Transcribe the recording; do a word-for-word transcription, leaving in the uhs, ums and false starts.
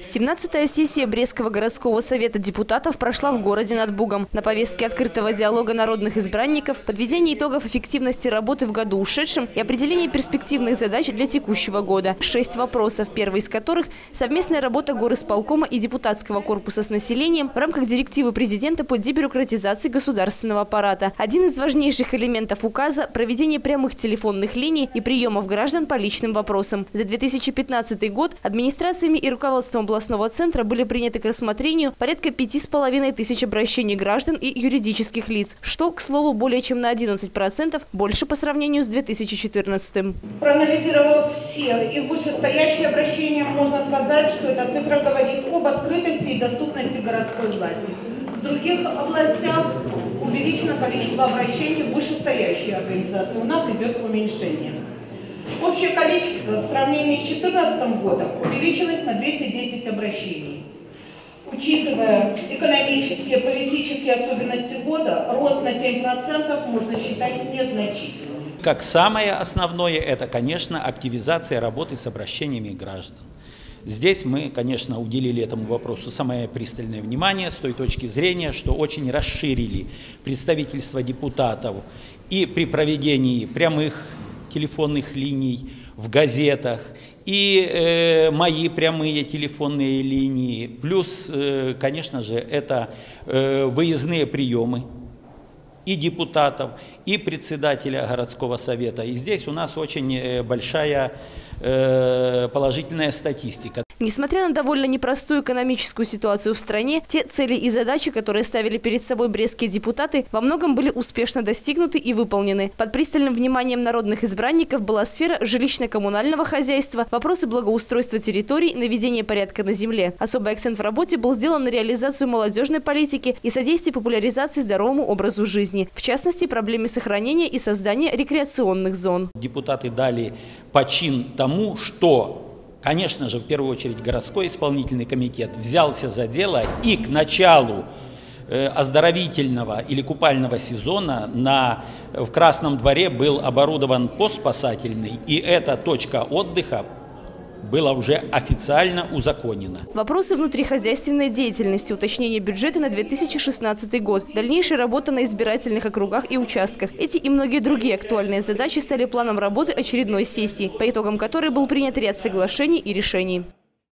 семнадцатая сессия Брестского городского совета депутатов прошла в городе над Бугом. На повестке открытого диалога народных избранников, подведение итогов эффективности работы в году ушедшем и определение перспективных задач для текущего года. Шесть вопросов, первый из которых – совместная работа горисполкома и депутатского корпуса с населением в рамках директивы президента по дебюрократизации государственного аппарата. Один из важнейших элементов указа – проведение прямых телефонных линий и приемов граждан по личным вопросам. За две тысячи пятнадцатый год администрациями и руководством областного центра были приняты к рассмотрению порядка пяти с половиной тысяч обращений граждан и юридических лиц, что, к слову, более чем на одиннадцать процентов больше по сравнению с две тысячи четырнадцатым. Проанализировав все их вышестоящие обращения, можно сказать, что эта цифра говорит об открытости и доступности городской власти. В других областях увеличено количество обращений в вышестоящие организации. У нас идет уменьшение. Общее количество в сравнении с две тысячи четырнадцатым годом увеличилось на двести десять обращений. Учитывая экономические и политические особенности года, рост на семь процентов можно считать незначительным. Как самое основное, это, конечно, активизация работы с обращениями граждан. Здесь мы, конечно, уделили этому вопросу самое пристальное внимание с той точки зрения, что очень расширили представительство депутатов и при проведении прямых телефонных линий в газетах, и э, мои прямые телефонные линии, плюс, э, конечно же, это э, выездные приемы и депутатов, и председателя городского совета. И здесь у нас очень большая э, положительная статистика. Несмотря на довольно непростую экономическую ситуацию в стране, те цели и задачи, которые ставили перед собой брестские депутаты, во многом были успешно достигнуты и выполнены. Под пристальным вниманием народных избранников была сфера жилищно-коммунального хозяйства, вопросы благоустройства территорий, наведения порядка на земле. Особый акцент в работе был сделан на реализацию молодежной политики и содействие популяризации здоровому образу жизни. В частности, проблеме сохранения и создания рекреационных зон. Депутаты дали почин тому, что, конечно же, в первую очередь городской исполнительный комитет взялся за дело, и к началу э, оздоровительного или купального сезона на, в Красном дворе был оборудован пост спасательный, и эта точка отдыха было уже официально узаконено. Вопросы внутрихозяйственной деятельности, уточнение бюджета на две тысячи шестнадцатый год, дальнейшая работа на избирательных округах и участках. Эти и многие другие актуальные задачи стали планом работы очередной сессии, по итогам которой был принят ряд соглашений и решений.